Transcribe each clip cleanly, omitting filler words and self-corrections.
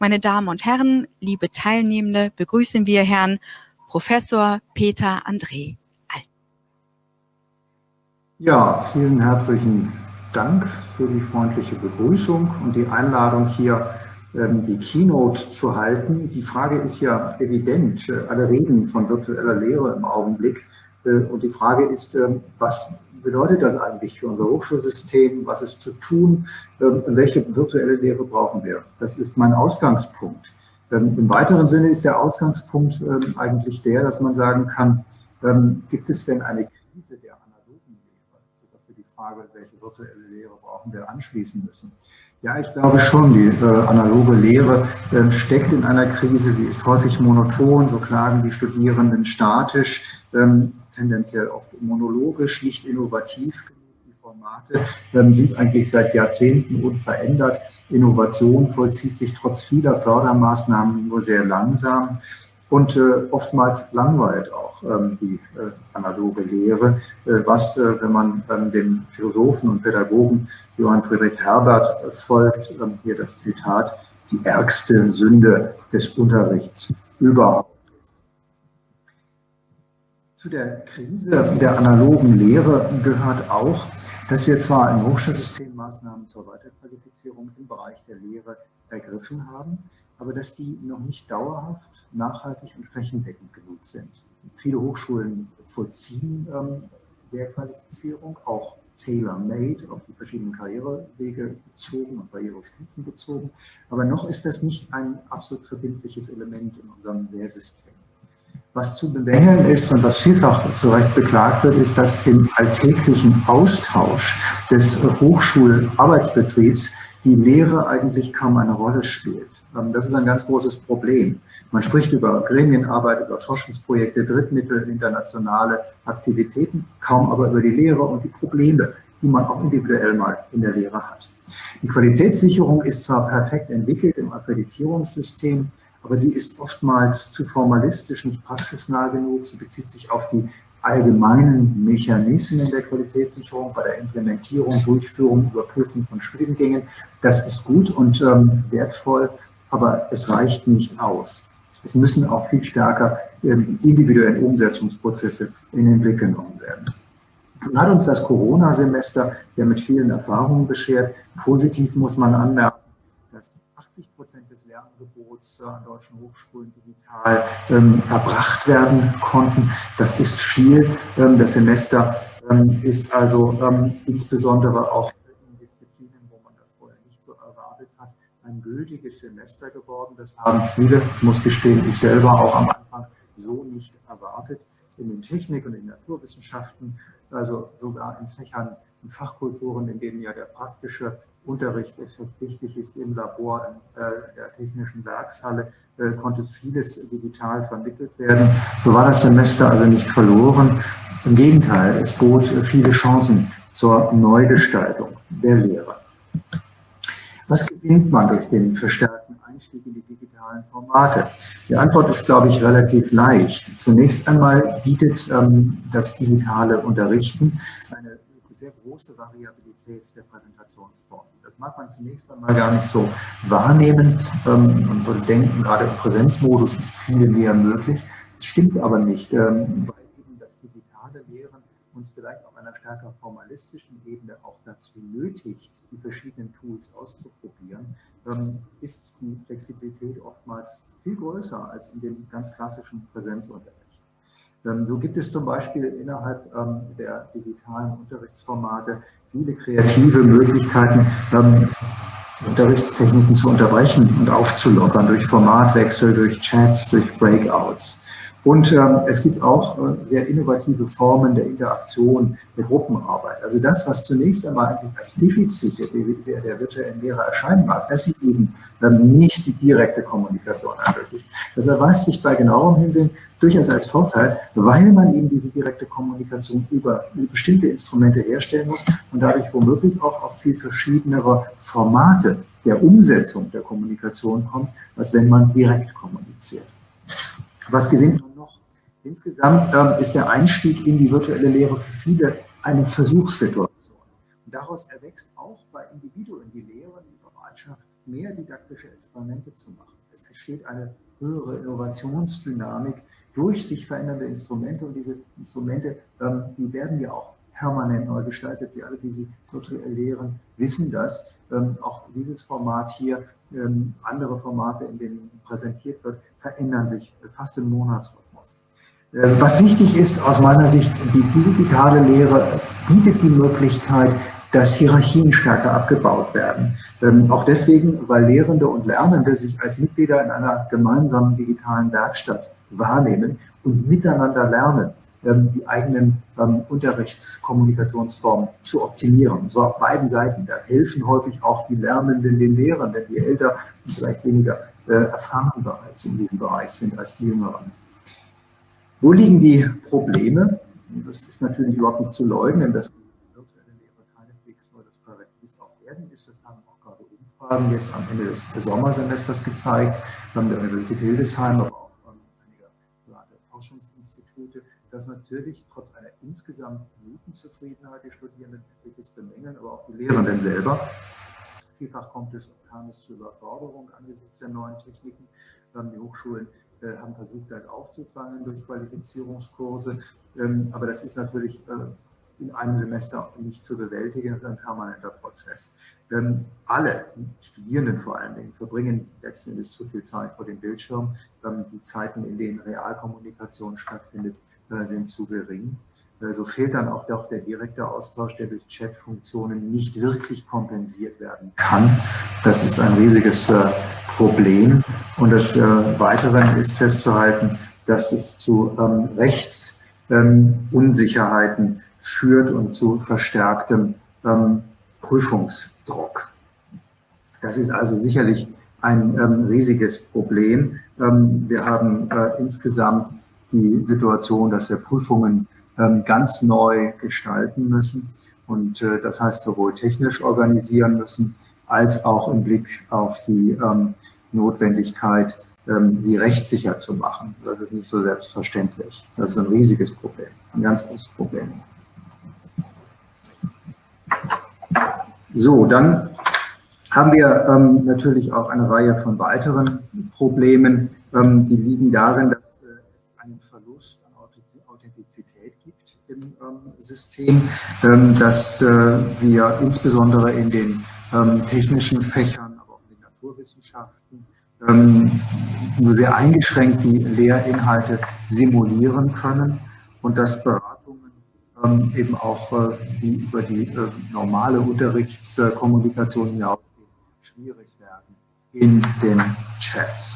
Meine Damen und Herren, liebe Teilnehmende, begrüßen wir Herrn Professor Peter André Alt. Ja, vielen herzlichen Dank für die freundliche Begrüßung und die Einladung hier, die Keynote zu halten. Die Frage ist ja evident. Alle reden von virtueller Lehre im Augenblick. Und die Frage ist, was bedeutet das eigentlich für unser Hochschulsystem? Was ist zu tun? Welche virtuelle Lehre brauchen wir? Das ist mein Ausgangspunkt. Im weiteren Sinne ist der Ausgangspunkt eigentlich der, dass man sagen kann, gibt es denn eine Krise der analogen Lehre, sodass wir die Frage, welche virtuelle Lehre brauchen wir, anschließen müssen? Ja, ich glaube schon, die analoge Lehre steckt in einer Krise. Sie ist häufig monoton, so klagen die Studierenden statisch, tendenziell oft monologisch, nicht innovativ genug. Die Formate sind eigentlich seit Jahrzehnten unverändert. Innovation vollzieht sich trotz vieler Fördermaßnahmen nur sehr langsam und oftmals langweilt auch die analoge Lehre, was, wenn man dem Philosophen und Pädagogen Johann Friedrich Herbert folgt, hier das Zitat, die ärgste Sünde des Unterrichts überhaupt ist. Zu der Krise der analogen Lehre gehört auch, dass wir zwar im Hochschulsystem Maßnahmen zur Weiterqualifizierung im Bereich der Lehre ergriffen haben, aber dass die noch nicht dauerhaft, nachhaltig und flächendeckend genug sind. Viele Hochschulen vollziehen Lehrqualifizierung, auch tailor-made, auf die verschiedenen Karrierewege bezogen und Karrierestufen bezogen. Aber noch ist das nicht ein absolut verbindliches Element in unserem Lehrsystem. Was zu bemängeln ist und was vielfach zu Recht beklagt wird, ist, dass im alltäglichen Austausch des Hochschularbeitsbetriebs die Lehre eigentlich kaum eine Rolle spielt. Das ist ein ganz großes Problem. Man spricht über Gremienarbeit, über Forschungsprojekte, Drittmittel, internationale Aktivitäten, kaum aber über die Lehre und die Probleme, die man auch individuell mal in der Lehre hat. Die Qualitätssicherung ist zwar perfekt entwickelt im Akkreditierungssystem, aber sie ist oftmals zu formalistisch, nicht praxisnah genug. Sie bezieht sich auf die allgemeinen Mechanismen der Qualitätssicherung bei der Implementierung, Durchführung, Überprüfung von Studiengängen. Das ist gut und wertvoll, aber es reicht nicht aus. Es müssen auch viel stärker die individuellen Umsetzungsprozesse in den Blick genommen werden. Nun hat uns das Corona-Semester ja mit vielen Erfahrungen beschert. Positiv muss man anmerken, dass 80% des Lernangebots an deutschen Hochschulen digital erbracht werden konnten. Das ist viel. Das Semester ist also insbesondere auch in Disziplinen, wo man das vorher nicht so erwartet hat, ein gültiges Semester geworden. Das haben viele, ich muss gestehen, ich selber auch am Anfang so nicht erwartet. In den Technik- und in den Naturwissenschaften, also sogar in Fächern und Fachkulturen, in denen ja der praktische Unterrichtseffekt wichtig ist, im Labor, in der technischen Werkshalle, konnte vieles digital vermittelt werden. So war das Semester also nicht verloren. Im Gegenteil, es bot viele Chancen zur Neugestaltung der Lehre. Was gewinnt man durch den verstärkten Einstieg in die digitalen Formate? Die Antwort ist, glaube ich, relativ leicht. Zunächst einmal bietet das digitale Unterrichten eine sehr große Variabilität der Präsentationsformen. Das mag man zunächst einmal gar nicht so wahrnehmen und würde denken, gerade im Präsenzmodus ist viel mehr möglich. Das stimmt aber nicht, weil eben das digitale Lehren uns vielleicht auf einer stärker formalistischen Ebene auch dazu nötigt, die verschiedenen Tools auszuprobieren, ist die Flexibilität oftmals viel größer als in dem ganz klassischen Präsenzunterricht. So gibt es zum Beispiel innerhalb der digitalen Unterrichtsformate viele kreative Möglichkeiten, Unterrichtstechniken zu unterbrechen und aufzulockern durch Formatwechsel, durch Chats, durch Breakouts. Und es gibt auch sehr innovative Formen der Interaktion, der Gruppenarbeit. Also das, was zunächst einmal eigentlich als Defizit der virtuellen Lehre erscheinen mag, dass sie eben nicht die direkte Kommunikation ermöglicht. Das erweist sich bei genauerem Hinsehen durchaus als Vorteil, weil man eben diese direkte Kommunikation über bestimmte Instrumente herstellen muss und dadurch womöglich auch auf viel verschiedenere Formate der Umsetzung der Kommunikation kommt, als wenn man direkt kommuniziert. Was gewinnt man noch? Insgesamt ist der Einstieg in die virtuelle Lehre für viele eine Versuchssituation. Und daraus erwächst auch bei Individuen die Lehre, Bereitschaft, mehr didaktische Experimente zu machen. Es entsteht eine höhere Innovationsdynamik durch sich verändernde Instrumente, und diese Instrumente, die werden ja auch permanent neu gestaltet. Sie alle, die Sie virtuell lehren, wissen das. Auch dieses Format hier, andere Formate, in denen präsentiert wird, verändern sich fast im Monatsrhythmus. Was wichtig ist aus meiner Sicht, die digitale Lehre bietet die Möglichkeit, dass Hierarchien stärker abgebaut werden. Auch deswegen, weil Lehrende und Lernende sich als Mitglieder in einer gemeinsamen digitalen Werkstatt wahrnehmen und miteinander lernen, die eigenen Unterrichtskommunikationsformen zu optimieren. Und zwar auf beiden Seiten. Da helfen häufig auch die Lernenden den Lehrenden, die älter und vielleicht weniger erfahren bereits in diesem Bereich sind als die Jüngeren. Wo liegen die Probleme? Das ist natürlich überhaupt nicht zu leugnen, dass virtuelle Lehre keineswegs nur das Paradies auf Erden ist. Das haben auch gerade Umfragen jetzt am Ende des Sommersemesters gezeigt, der Universität Hildesheim, aber auch einiger private Forschungsinstitute, dass natürlich trotz einer insgesamt guten Zufriedenheit die Studierenden etliches bemängeln, aber auch die Lehrenden selber. Vielfach kam es zu Überforderung angesichts der neuen Techniken. Die Hochschulen haben versucht, das aufzufangen durch Qualifizierungskurse, aber das ist natürlich in einem Semester nicht zu bewältigen, das ist ein permanenter Prozess. Alle Studierenden vor allen Dingen verbringen letzten Endes zu viel Zeit vor dem Bildschirm. Die Zeiten, in denen Realkommunikation stattfindet, sind zu gering. So fehlt dann auch doch der direkte Austausch, der durch Chatfunktionen nicht wirklich kompensiert werden kann. Das ist ein riesiges Problem. Und des Weiteren ist festzuhalten, dass es zu Rechtsunsicherheiten führt und zu verstärktem Prüfungsdruck. Das ist also sicherlich ein riesiges Problem. Wir haben insgesamt die Situation, dass wir Prüfungen ganz neu gestalten müssen und das heißt sowohl technisch organisieren müssen, als auch im Blick auf die Notwendigkeit, sie rechtssicher zu machen. Das ist nicht so selbstverständlich. Das ist ein riesiges Problem, ein ganz großes Problem. So, dann haben wir natürlich auch eine Reihe von weiteren Problemen, die liegen darin, dass es einen Verlust an Authentizität gibt im System, dass wir insbesondere in den technischen Fächern, aber auch in den Naturwissenschaften nur sehr eingeschränkt die Lehrinhalte simulieren können und dass Beratungen eben auch die über die normale Unterrichtskommunikation hinausgehen, schwierig werden in den Chats.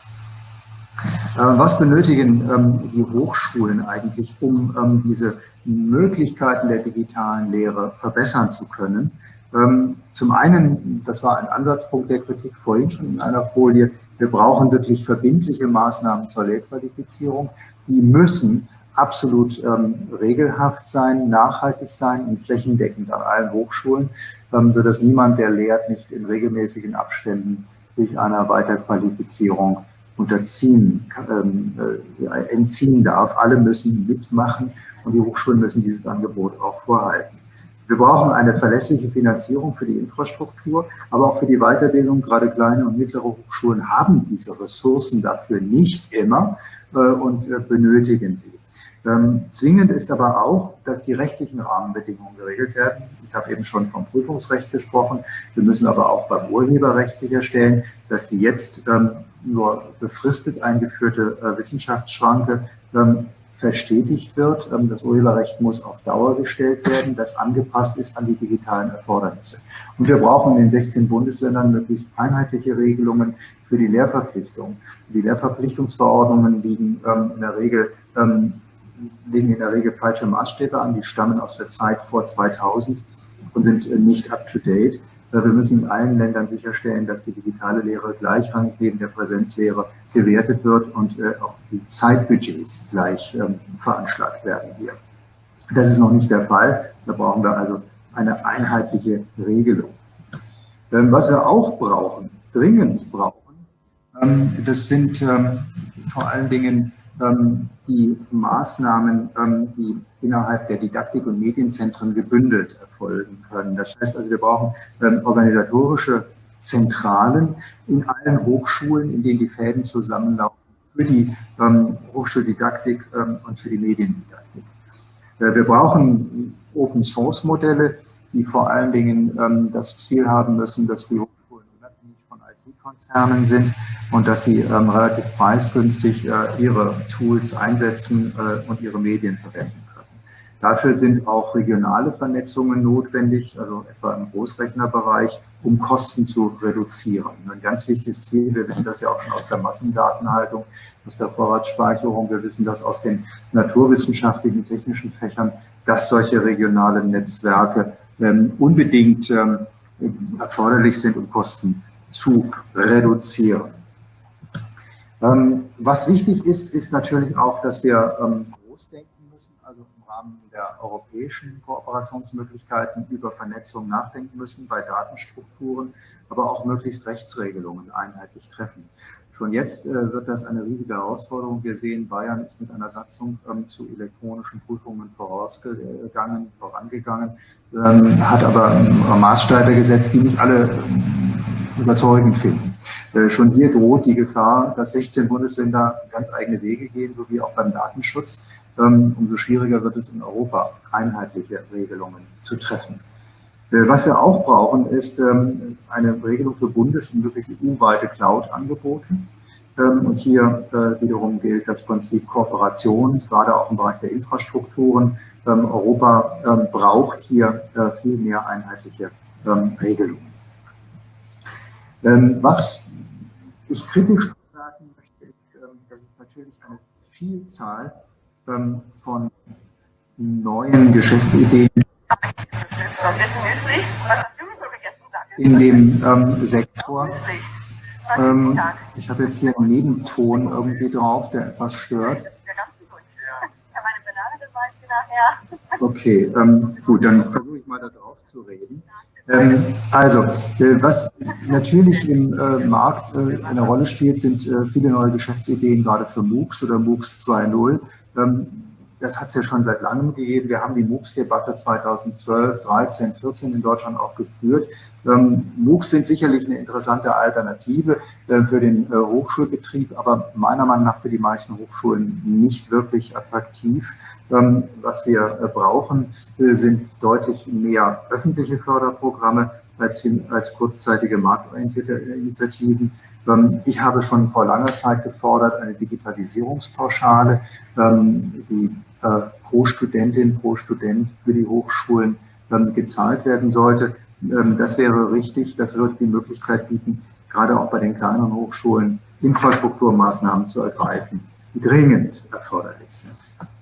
Was benötigen die Hochschulen eigentlich, um diese Möglichkeiten der digitalen Lehre verbessern zu können? Zum einen, das war ein Ansatzpunkt der Kritik vorhin schon in einer Folie, wir brauchen wirklich verbindliche Maßnahmen zur Lehrqualifizierung. Die müssen absolut regelhaft sein, nachhaltig sein und flächendeckend an allen Hochschulen, sodass niemand, der lehrt, nicht in regelmäßigen Abständen sich einer Weiterqualifizierung entziehen darf. Alle müssen mitmachen und die Hochschulen müssen dieses Angebot auch vorhalten. Wir brauchen eine verlässliche Finanzierung für die Infrastruktur, aber auch für die Weiterbildung. Gerade kleine und mittlere Hochschulen haben diese Ressourcen dafür nicht immer und benötigen sie. Zwingend ist aber auch, dass die rechtlichen Rahmenbedingungen geregelt werden. Ich habe eben schon vom Prüfungsrecht gesprochen. Wir müssen aber auch beim Urheberrecht sicherstellen, dass die jetzt nur befristet eingeführte Wissenschaftsschranke verstetigt wird. Das Urheberrecht muss auf Dauer gestellt werden, das angepasst ist an die digitalen Erfordernisse. Und wir brauchen in den 16 Bundesländern möglichst einheitliche Regelungen für die Lehrverpflichtung. Die Lehrverpflichtungsverordnungen liegen in der Regel falsche Maßstäbe an, die stammen aus der Zeit vor 2000 und sind nicht up-to-date. Wir müssen in allen Ländern sicherstellen, dass die digitale Lehre gleichrangig neben der Präsenzlehre gewertet wird und auch die Zeitbudgets gleich veranschlagt werden hier. Das ist noch nicht der Fall. Da brauchen wir also eine einheitliche Regelung. Was wir auch brauchen, dringend brauchen, das sind vor allen Dingen die Maßnahmen, die innerhalb der Didaktik- und Medienzentren gebündelt erfolgen können. Das heißt also, wir brauchen organisatorische Zentralen in allen Hochschulen, in denen die Fäden zusammenlaufen, für die Hochschuldidaktik und für die Mediendidaktik. Wir brauchen Open-Source-Modelle, die vor allen Dingen das Ziel haben müssen, dass die Hochschulen unabhängig von IT-Konzernen sind und dass sie relativ preisgünstig ihre Tools einsetzen und ihre Medien verwenden können. Dafür sind auch regionale Vernetzungen notwendig, also etwa im Großrechnerbereich, um Kosten zu reduzieren. Ein ganz wichtiges Ziel, wir wissen das ja auch schon aus der Massendatenhaltung, aus der Vorratsspeicherung, wir wissen das aus den naturwissenschaftlichen, technischen Fächern, dass solche regionalen Netzwerke unbedingt erforderlich sind, um Kosten zu reduzieren. Was wichtig ist, ist natürlich auch, dass wir groß denken müssen, also im Rahmen der europäischen Kooperationsmöglichkeiten über Vernetzung nachdenken müssen bei Datenstrukturen, aber auch möglichst Rechtsregelungen einheitlich treffen. Schon jetzt wird das eine riesige Herausforderung. Wir sehen, Bayern ist mit einer Satzung zu elektronischen Prüfungen vorangegangen, hat aber Maßstäbe gesetzt, die nicht alle überzeugend finden. Schon hier droht die Gefahr, dass 16 Bundesländer ganz eigene Wege gehen, so wie auch beim Datenschutz. Umso schwieriger wird es in Europa, einheitliche Regelungen zu treffen. Was wir auch brauchen, ist eine Regelung für bundes- und möglichst EU-weite Cloud-Angebote. Und hier wiederum gilt das Prinzip Kooperation, gerade auch im Bereich der Infrastrukturen. Europa braucht hier viel mehr einheitliche Regelungen. Was ich kritisch sagen möchte, ist, dass es natürlich eine Vielzahl von neuen Geschäftsideen in dem Sektor. Ich habe jetzt hier einen Nebenton irgendwie drauf, der etwas stört. Okay, gut, dann versuche ich mal da drauf zu reden. Was natürlich im Markt eine Rolle spielt, sind viele neue Geschäftsideen, gerade für MOOCs oder MOOCs 2.0. Das hat es ja schon seit langem gegeben. Wir haben die MOOCs-Debatte 2012, 13, 14 in Deutschland auch geführt. MOOCs sind sicherlich eine interessante Alternative für den Hochschulbetrieb, aber meiner Meinung nach für die meisten Hochschulen nicht wirklich attraktiv. Was wir brauchen, sind deutlich mehr öffentliche Förderprogramme als kurzzeitige marktorientierte Initiativen. Ich habe schon vor langer Zeit gefordert, eine Digitalisierungspauschale, die pro Studentin, pro Student für die Hochschulen gezahlt werden sollte. Das wäre richtig, das wird die Möglichkeit bieten, gerade auch bei den kleineren Hochschulen Infrastrukturmaßnahmen zu ergreifen, die dringend erforderlich sind.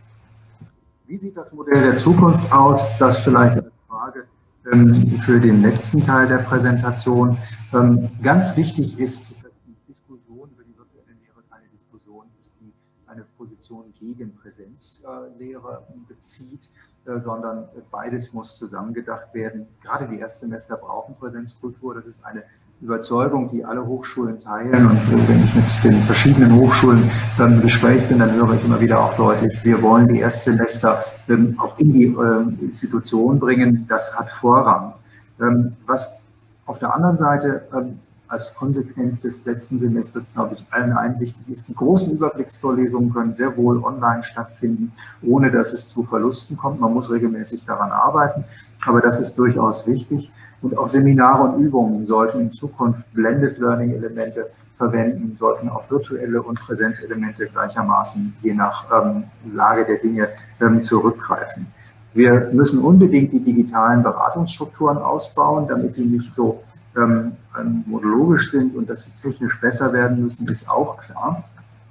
Wie sieht das Modell der Zukunft aus? Das vielleicht als Frage für den letzten Teil der Präsentation. Ganz wichtig ist, dass die Diskussion über die virtuelle Lehre keine Diskussion ist, die eine Position gegen Präsenzlehre bezieht, sondern beides muss zusammengedacht werden. Gerade die Erstsemester brauchen Präsenzkultur. Das ist eine Überzeugung, die alle Hochschulen teilen. Und wenn ich mit den verschiedenen Hochschulen im Gespräch bin, dann höre ich immer wieder auch deutlich, wir wollen die Erstsemester auch in die Institution bringen. Das hat Vorrang. Was auf der anderen Seite als Konsequenz des letzten Semesters, glaube ich, allen einsichtig ist, die großen Überblicksvorlesungen können sehr wohl online stattfinden, ohne dass es zu Verlusten kommt. Man muss regelmäßig daran arbeiten, aber das ist durchaus wichtig. Und auch Seminare und Übungen sollten in Zukunft Blended Learning Elemente verwenden, sollten auch virtuelle und Präsenzelemente gleichermaßen je nach Lage der Dinge zurückgreifen. Wir müssen unbedingt die digitalen Beratungsstrukturen ausbauen, damit die nicht so monologisch sind, und dass sie technisch besser werden müssen, ist auch klar.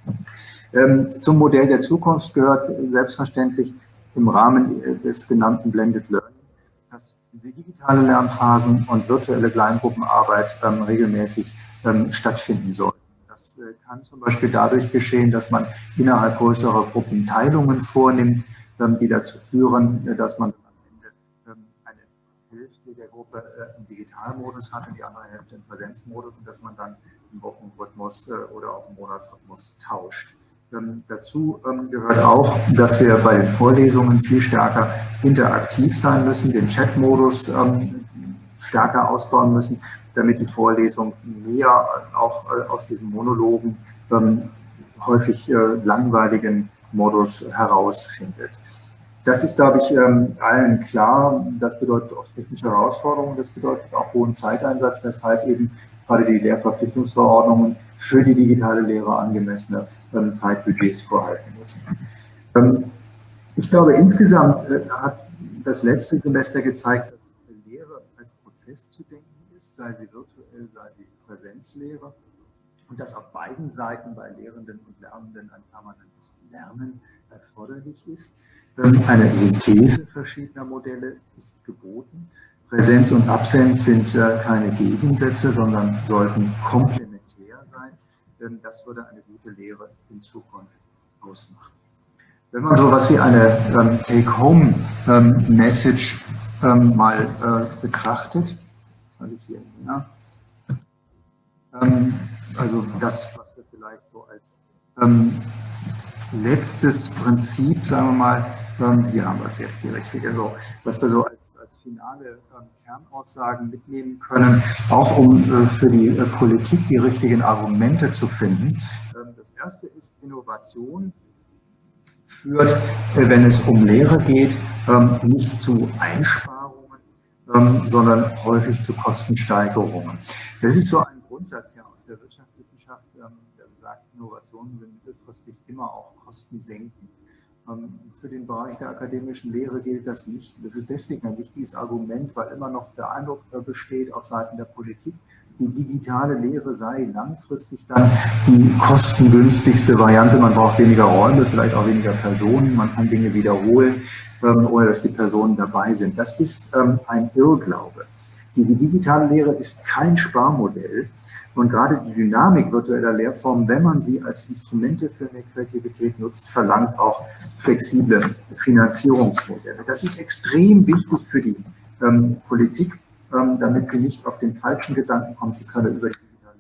Zum Modell der Zukunft gehört selbstverständlich im Rahmen des genannten Blended Learning, dass die digitale Lernphasen und virtuelle Kleingruppenarbeit regelmäßig stattfinden sollten. Das kann zum Beispiel dadurch geschehen, dass man innerhalb größerer Gruppen Teilungen vornimmt, die dazu führen, dass man am Ende eine Hälfte der Gruppe im Digitalmodus hat und die andere Hälfte im Präsenzmodus, und dass man dann im Wochenrhythmus oder auch im Monatsrhythmus tauscht. Dazu gehört auch, dass wir bei den Vorlesungen viel stärker interaktiv sein müssen, den Chat-Modus stärker ausbauen müssen, damit die Vorlesung mehr auch aus diesen Monologen häufig langweiligen Modus herausfindet. Das ist, glaube ich, allen klar. Das bedeutet oft technische Herausforderungen, das bedeutet auch hohen Zeiteinsatz, weshalb eben gerade die Lehrverpflichtungsverordnungen für die digitale Lehre angemessene Zeitbudgets vorhalten müssen. Ich glaube, insgesamt hat das letzte Semester gezeigt, dass Lehre als Prozess zu denken ist, sei sie virtuell, sei sie Präsenzlehre, und dass auf beiden Seiten bei Lehrenden und Lernenden ein permanentes Lernen erforderlich ist. Eine Synthese verschiedener Modelle ist geboten. Präsenz und Absenz sind keine Gegensätze, sondern sollten komplementär sein. Das würde eine gute Lehre in Zukunft ausmachen. Wenn man so etwas wie eine Take-Home-Message mal betrachtet, was habe ich hier? Ja? Also das, was wir vielleicht so als letztes Prinzip, sagen wir mal, hier haben wir es jetzt, die richtige, so, was wir so als finale Kernaussagen mitnehmen können, auch um für die Politik die richtigen Argumente zu finden. Das erste ist, Innovation führt, wenn es um Lehre geht, nicht zu Einsparungen, sondern häufig zu Kostensteigerungen. Das ist so ein Grundsatz ja aus der Wirtschaftswissenschaft, der sagt, Innovationen sind mittelfristig immer auch kostensenkend. Für den Bereich der akademischen Lehre gilt das nicht. Das ist deswegen ein wichtiges Argument, weil immer noch der Eindruck besteht auf Seiten der Politik, die digitale Lehre sei langfristig dann die kostengünstigste Variante. Man braucht weniger Räume, vielleicht auch weniger Personen, man kann Dinge wiederholen, ohne dass die Personen dabei sind. Das ist ein Irrglaube. Die digitale Lehre ist kein Sparmodell. Und gerade die Dynamik virtueller Lehrformen, wenn man sie als Instrumente für mehr Kreativität nutzt, verlangt auch flexible Finanzierungsmodelle. Das ist extrem wichtig für die Politik, damit sie nicht auf den falschen Gedanken kommt, sie könne über die digitale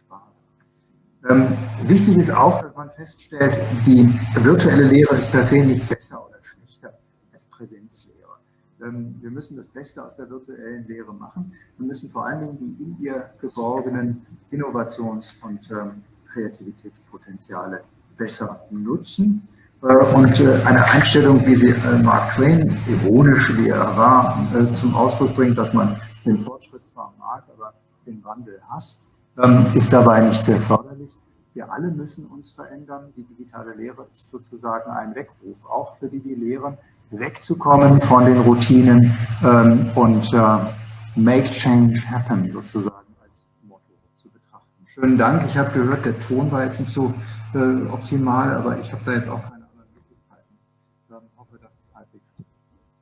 Lehre sparen. Wichtig ist auch, dass man feststellt, die virtuelle Lehre ist per se nicht besser oder schlechter als Präsenzlehre. Wir müssen das Beste aus der virtuellen Lehre machen. Wir müssen vor allen Dingen die in ihr geborgenen Innovations- und Kreativitätspotenziale besser nutzen. Und eine Einstellung, wie sie Mark Twain, ironisch wie er war, zum Ausdruck bringt, dass man den Fortschritt zwar mag, aber den Wandel hasst, ist dabei nicht sehr förderlich. Wir alle müssen uns verändern. Die digitale Lehre ist sozusagen ein Weckruf, auch für die, die lehren, wegzukommen von den Routinen und make change happen sozusagen als Motto zu betrachten. Schönen Dank. Ich habe gehört, der Ton war jetzt nicht so optimal, aber ich habe da jetzt auch keine anderen Möglichkeiten. Ich hoffe, dass es halbwegs geht.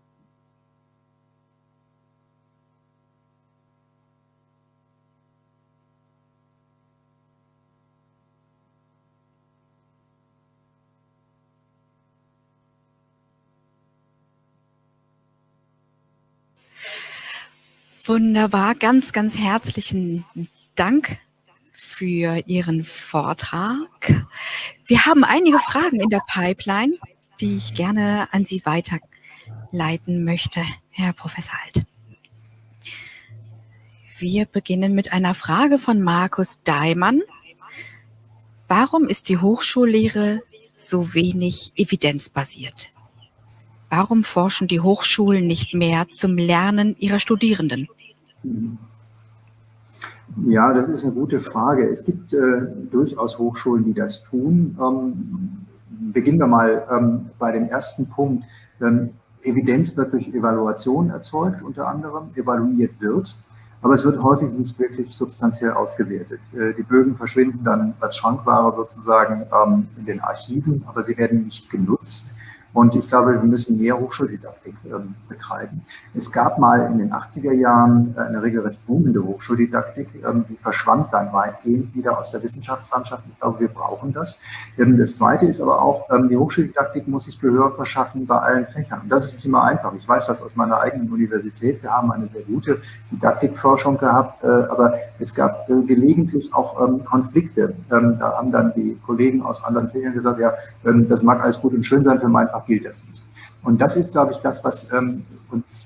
Wunderbar, ganz, ganz herzlichen Dank für Ihren Vortrag. Wir haben einige Fragen in der Pipeline, die ich gerne an Sie weiterleiten möchte, Herr Professor Alt. Wir beginnen mit einer Frage von Markus Daimann. Warum ist die Hochschullehre so wenig evidenzbasiert? Warum forschen die Hochschulen nicht mehr zum Lernen ihrer Studierenden? Ja, das ist eine gute Frage. Es gibt durchaus Hochschulen, die das tun. Beginnen wir mal bei dem ersten Punkt. Evidenz wird durch Evaluation erzeugt, unter anderem evaluiert wird, aber es wird häufig nicht wirklich substanziell ausgewertet. Die Bögen verschwinden dann als Schrankware sozusagen in den Archiven, aber sie werden nicht genutzt. Und ich glaube, wir müssen mehr Hochschuldidaktik betreiben. Es gab mal in den 80er Jahren eine regelrecht boomende Hochschuldidaktik, die verschwand dann weitgehend wieder aus der Wissenschaftslandschaft. Ich glaube, wir brauchen das. Das Zweite ist aber auch, die Hochschuldidaktik muss sich Gehör verschaffen bei allen Fächern. Das ist nicht immer einfach. Ich weiß das aus meiner eigenen Universität. Wir haben eine sehr gute Didaktikforschung gehabt, aber es gab gelegentlich auch Konflikte. Da haben dann die Kollegen aus anderen Fächern gesagt, ja, das mag alles gut und schön sein, für mein Fach gilt das nicht. Und das ist, glaube ich, das, was uns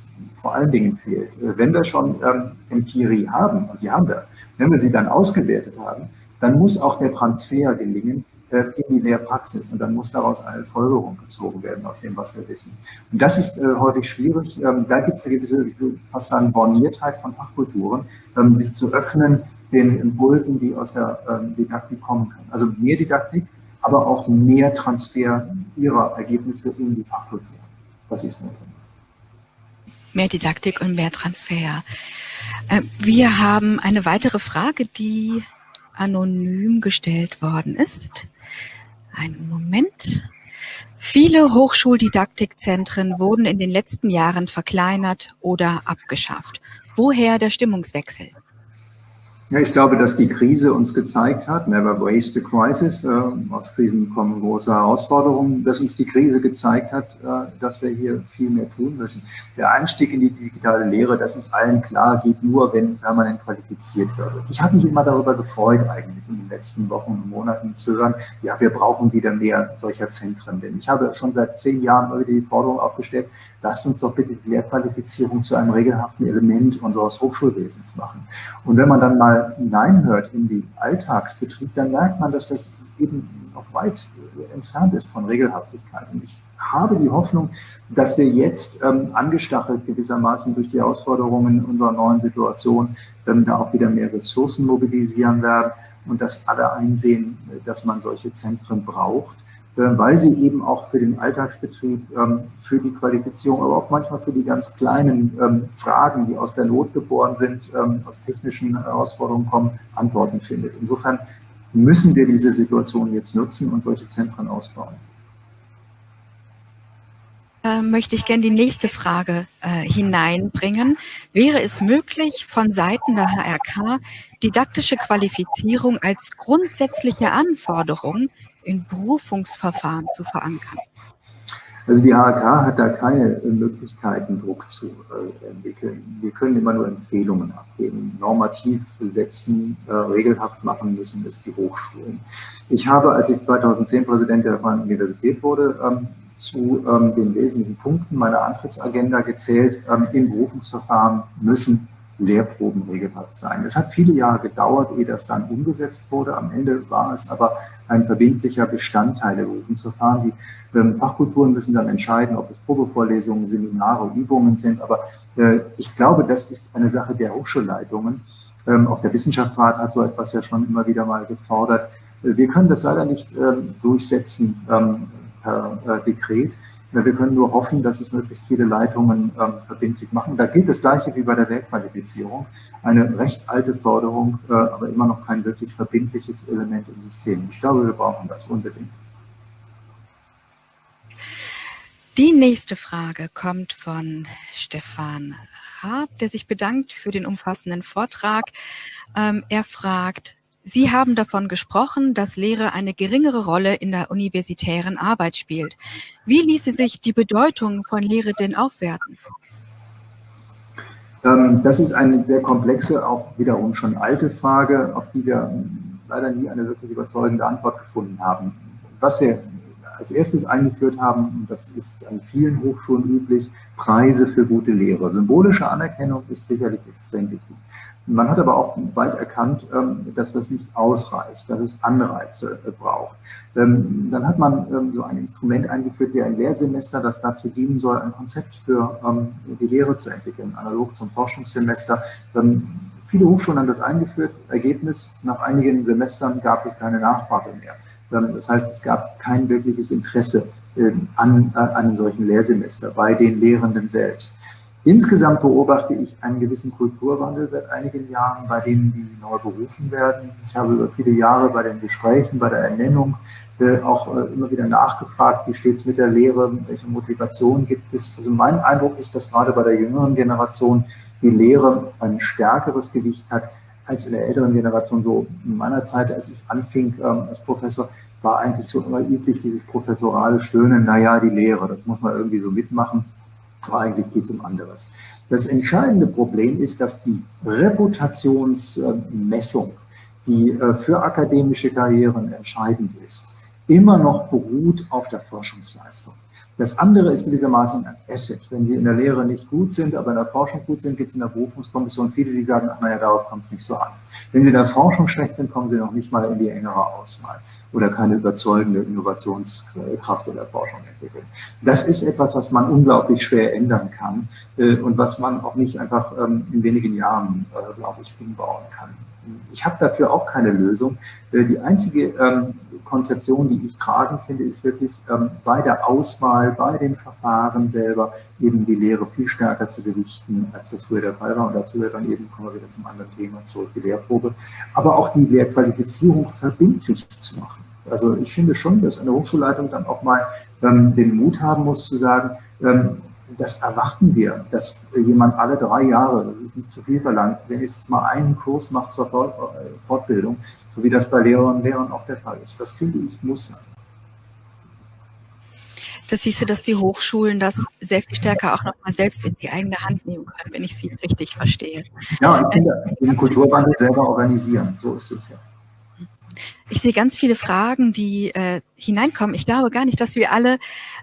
vor allen Dingen fehlt. Wenn wir schon Empirie haben, und die haben wir, wenn wir sie dann ausgewertet haben, dann muss auch der Transfer gelingen in die Lehrpraxis und dann muss daraus eine Folgerung gezogen werden aus dem, was wir wissen. Und das ist häufig schwierig. Da gibt es eine gewisse, ich würde fast sagen, Borniertheit von Fachkulturen, sich zu öffnen den Impulsen, die aus der Didaktik kommen können. Also mehr Didaktik, aber auch mehr Transfer ihrer Ergebnisse in die Fachkultur. Das ist notwendig. Mehr Didaktik und mehr Transfer. Wir haben eine weitere Frage, die anonym gestellt worden ist. Einen Moment. Viele Hochschuldidaktikzentren wurden in den letzten Jahren verkleinert oder abgeschafft. Woher der Stimmungswechsel? Ja, ich glaube, dass die Krise uns gezeigt hat, never waste a crisis, aus Krisen kommen große Herausforderungen, dass uns die Krise gezeigt hat, dass wir hier viel mehr tun müssen. Der Einstieg in die digitale Lehre, das ist allen klar, geht nur, wenn permanent qualifiziert wird. Ich habe mich immer darüber gefreut, eigentlich in den letzten Wochen und Monaten zu hören, ja, wir brauchen wieder mehr solcher Zentren. Denn ich habe schon seit 10 Jahren immer wieder die Forderung aufgestellt, lasst uns doch bitte die Lehrqualifizierung zu einem regelhaften Element unseres Hochschulwesens machen. Und wenn man dann mal hineinhört in den Alltagsbetrieb, dann merkt man, dass das eben noch weit entfernt ist von Regelhaftigkeit. Und ich habe die Hoffnung, dass wir jetzt angestachelt gewissermaßen durch die Herausforderungen unserer neuen Situation da auch wieder mehr Ressourcen mobilisieren werden und dass alle einsehen, dass man solche Zentren braucht, weil sie eben auch für den Alltagsbetrieb, für die Qualifizierung, aber auch manchmal für die ganz kleinen Fragen, die aus der Not geboren sind, aus technischen Herausforderungen kommen, Antworten findet. Insofern müssen wir diese Situation jetzt nutzen und solche Zentren ausbauen. Möchte ich gerne die nächste Frage hineinbringen. Wäre es möglich, von Seiten der HRK didaktische Qualifizierung als grundsätzliche Anforderung in Berufungsverfahren zu verankern? Also die HRK hat da keine Möglichkeiten, Druck zu entwickeln. Wir können immer nur Empfehlungen abgeben. Normativ setzen, regelhaft machen müssen es die Hochschulen. Ich habe, als ich 2010 Präsident der Freien Universität wurde, zu den wesentlichen Punkten meiner Antrittsagenda gezählt, in Berufungsverfahren müssen Lehrproben regelhaft sein. Es hat viele Jahre gedauert, ehe das dann umgesetzt wurde. Am Ende war es aber ein verbindlicher Bestandteil der Berufungsverfahren. Die Fachkulturen müssen dann entscheiden, ob es Probevorlesungen, Seminare, Übungen sind. Aber ich glaube, das ist eine Sache der Hochschulleitungen. Auch der Wissenschaftsrat hat so etwas ja schon immer wieder mal gefordert. Wir können das leider nicht durchsetzen per Dekret. Wir können nur hoffen, dass es möglichst viele Leitungen verbindlich machen. Da gilt das Gleiche wie bei der Lehrqualifizierung. Eine recht alte Forderung, aber immer noch kein wirklich verbindliches Element im System. Ich glaube, wir brauchen das unbedingt. Die nächste Frage kommt von Stefan Raab, der sich bedankt für den umfassenden Vortrag. Er fragt: Sie haben davon gesprochen, dass Lehre eine geringere Rolle in der universitären Arbeit spielt. Wie ließe sich die Bedeutung von Lehre denn aufwerten? Das ist eine sehr komplexe, auch wiederum schon alte Frage, auf die wir leider nie eine wirklich überzeugende Antwort gefunden haben. Was wir als erstes eingeführt haben, und das ist an vielen Hochschulen üblich, Preise für gute Lehre. Symbolische Anerkennung ist sicherlich extrem wichtig. Man hat aber auch bald erkannt, dass das nicht ausreicht, dass es Anreize braucht. Dann hat man so ein Instrument eingeführt wie ein Lehrsemester, das dazu dienen soll, ein Konzept für die Lehre zu entwickeln, analog zum Forschungssemester. Viele Hochschulen haben das eingeführt. Ergebnis: Nach einigen Semestern gab es keine Nachfrage mehr. Das heißt, es gab kein wirkliches Interesse an einem solchen Lehrsemester bei den Lehrenden selbst. Insgesamt beobachte ich einen gewissen Kulturwandel seit einigen Jahren bei denen, die neu berufen werden. Ich habe über viele Jahre bei den Gesprächen, bei der Ernennung auch immer wieder nachgefragt, wie steht es mit der Lehre, welche Motivation gibt es. Also mein Eindruck ist, dass gerade bei der jüngeren Generation die Lehre ein stärkeres Gewicht hat als in der älteren Generation. So in meiner Zeit, als ich anfing als Professor, war eigentlich so immer üblich dieses professorale Stöhnen, naja, die Lehre, das muss man irgendwie so mitmachen. Aber eigentlich geht es um anderes. Das entscheidende Problem ist, dass die Reputationsmessung, die für akademische Karrieren entscheidend ist, immer noch beruht auf der Forschungsleistung. Das andere ist gewissermaßen ein Asset. Wenn Sie in der Lehre nicht gut sind, aber in der Forschung gut sind, gibt es in der Berufungskommission viele, die sagen, ach naja, darauf kommt es nicht so an. Wenn Sie in der Forschung schlecht sind, kommen Sie noch nicht mal in die engere Auswahl oder keine überzeugende Innovationskraft in der Forschung entwickeln. Das ist etwas, was man unglaublich schwer ändern kann und was man auch nicht einfach in wenigen Jahren, glaube ich, umbauen kann. Ich habe dafür auch keine Lösung. Die einzige Konzeption, die ich tragend finde, ist wirklich bei der Auswahl, bei den Verfahren selber eben die Lehre viel stärker zu gewichten, als das früher der Fall war. Und dazu dann eben, kommen wir wieder zum anderen Thema zurück, die Lehrprobe. Aber auch die Lehrqualifizierung verbindlich zu machen. Also ich finde schon, dass eine Hochschulleitung dann auch mal den Mut haben muss zu sagen, das erwarten wir, dass jemand alle 3 Jahre, das ist nicht zu viel verlangt, wenigstens mal einen Kurs macht zur Fortbildung, so wie das bei Lehrerinnen und Lehrern auch der Fall ist. Das finde ich muss sein. Das hieße, dass die Hochschulen das sehr viel stärker auch nochmal selbst in die eigene Hand nehmen können, wenn ich Sie richtig verstehe. Ja, ich finde, diesen Kulturwandel selber organisieren, so ist es ja. Ich sehe ganz viele Fragen, die hineinkommen. Ich glaube gar nicht, dass wir alle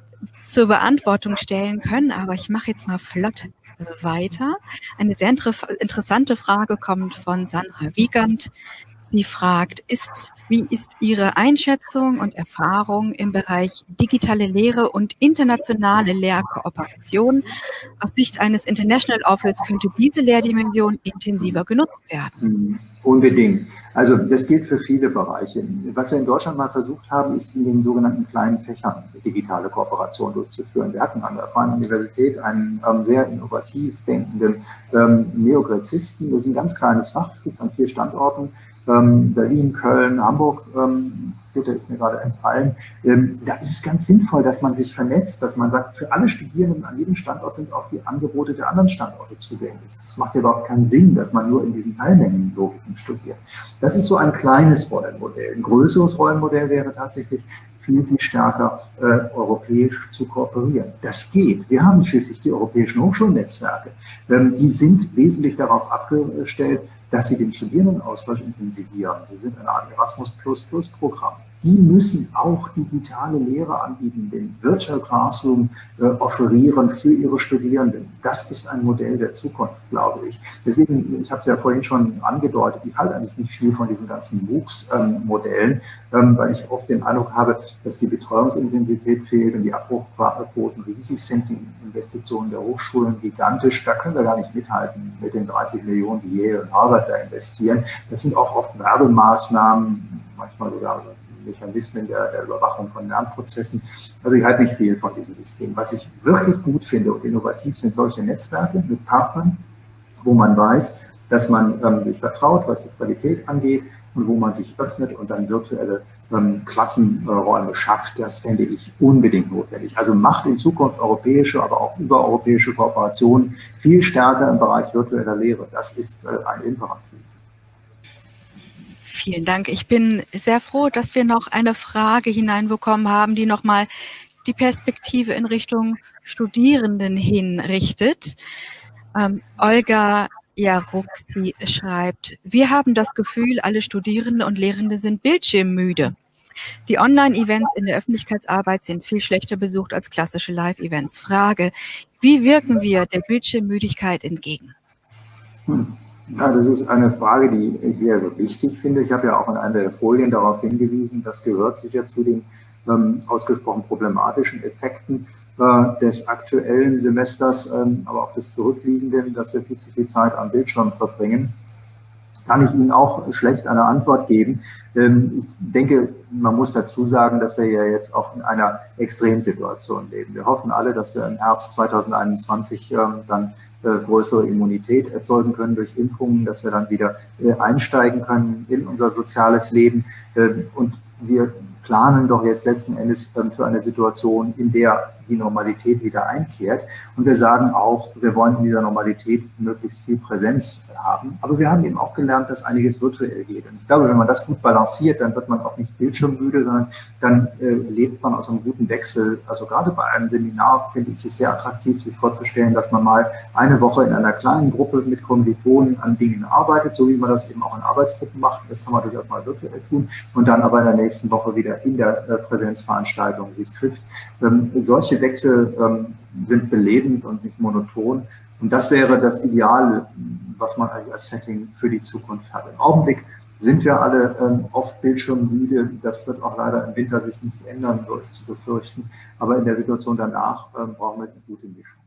zur Beantwortung stellen können, aber ich mache jetzt mal flott weiter. Eine sehr interessante Frage kommt von Sandra Wiegand. Sie fragt, wie ist Ihre Einschätzung und Erfahrung im Bereich digitale Lehre und internationale Lehrkooperation? Aus Sicht eines International Office könnte diese Lehrdimension intensiver genutzt werden. Unbedingt. Also das gilt für viele Bereiche. Was wir in Deutschland mal versucht haben, ist in den sogenannten kleinen Fächern digitale Kooperation durchzuführen. Wir hatten an der Freien Universität einen sehr innovativ denkenden Neogräzisten. Das ist ein ganz kleines Fach, es gibt es an 4 Standorten. Berlin, Köln, Hamburg, vierte ist mir gerade entfallen. Da ist es ganz sinnvoll, dass man sich vernetzt, dass man sagt, für alle Studierenden an jedem Standort sind auch die Angebote der anderen Standorte zugänglich. Das macht ja überhaupt keinen Sinn, dass man nur in diesen Teilmengenlogiken studiert. Das ist so ein kleines Rollenmodell. Ein größeres Rollenmodell wäre tatsächlich viel, viel stärker europäisch zu kooperieren. Das geht. Wir haben schließlich die europäischen Hochschulnetzwerke. Die sind wesentlich darauf abgestellt, dass sie den Studierendenaustausch intensivieren. Sie sind eine Art Erasmus++-Programm. Die müssen auch digitale Lehre anbieten, den Virtual Classroom offerieren für ihre Studierenden. Das ist ein Modell der Zukunft, glaube ich. Deswegen, ich habe es ja vorhin schon angedeutet, ich halte eigentlich nicht viel von diesen ganzen MOOCs-Modellen, weil ich oft den Eindruck habe, dass die Betreuungsintensität fehlt und die Abbruchquoten riesig sind, die Investitionen der Hochschulen gigantisch. Da können wir gar nicht mithalten mit den 30 Millionen, die Yale und Harvard da investieren. Das sind auch oft Werbemaßnahmen, manchmal sogar Mechanismen der Überwachung von Lernprozessen. Also ich halte nicht viel von diesem System. Was ich wirklich gut finde und innovativ sind solche Netzwerke mit Partnern, wo man weiß, dass man sich vertraut, was die Qualität angeht und wo man sich öffnet und dann virtuelle Klassenräume schafft. Das fände ich unbedingt notwendig. Also macht in Zukunft europäische, aber auch übereuropäische Kooperationen viel stärker im Bereich virtueller Lehre. Das ist ein Imperativ. Vielen Dank. Ich bin sehr froh, dass wir noch eine Frage hineinbekommen haben, die nochmal die Perspektive in Richtung Studierenden hinrichtet. Olga Jaruxi schreibt, wir haben das Gefühl, alle Studierende und Lehrende sind bildschirmmüde. Die Online-Events in der Öffentlichkeitsarbeit sind viel schlechter besucht als klassische Live-Events. Frage, wie wirken wir der Bildschirmmüdigkeit entgegen? Ja, das ist eine Frage, die ich sehr wichtig finde. Ich habe ja auch in einer der Folien darauf hingewiesen, das gehört sicher zu den ausgesprochen problematischen Effekten des aktuellen Semesters, aber auch des zurückliegenden, dass wir viel zu viel Zeit am Bildschirm verbringen. Kann ich Ihnen auch schlecht eine Antwort geben. Ich denke, man muss dazu sagen, dass wir ja jetzt auch in einer Extremsituation leben. Wir hoffen alle, dass wir im Herbst 2021 dann größere Immunität erzeugen können durch Impfungen, dass wir dann wieder einsteigen können in unser soziales Leben. Und wir planen doch jetzt letzten Endes für eine Situation, in der die Normalität wieder einkehrt. Und wir sagen auch, wir wollen in dieser Normalität möglichst viel Präsenz haben. Aber wir haben eben auch gelernt, dass einiges virtuell geht. Und ich glaube, wenn man das gut balanciert, dann wird man auch nicht bildschirmmüde, sondern dann lebt man aus einem guten Wechsel. Also gerade bei einem Seminar finde ich es sehr attraktiv, sich vorzustellen, dass man mal eine Woche in einer kleinen Gruppe mit Kommilitonen an Dingen arbeitet, so wie man das eben auch in Arbeitsgruppen macht. Das kann man durchaus mal virtuell tun und dann aber in der nächsten Woche wieder in der Präsenzveranstaltung sich trifft. Solche solche Wechsel sind belebend und nicht monoton. Und das wäre das Ideale, was man eigentlich als Setting für die Zukunft hat. Im Augenblick sind wir alle oft bildschirmmüde. Das wird auch leider im Winter sich nicht ändern, so ist zu befürchten. Aber in der Situation danach brauchen wir eine gute Mischung.